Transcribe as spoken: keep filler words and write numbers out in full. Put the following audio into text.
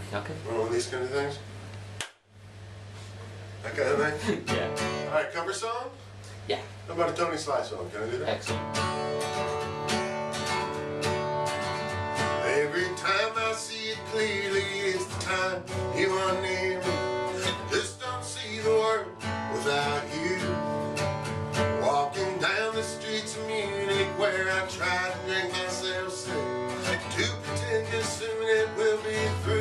Okay. One of these kind of things? That kind of thing? Yeah. Alright, cover song? Yeah. How about a Tony Sly song? Can I do that? Excellent. Every time I see it clearly, it's the time you are near me. Just don't see the world without you. Walking down the streets of Munich where I try to drink myself sick, to pretend just soon it will be through.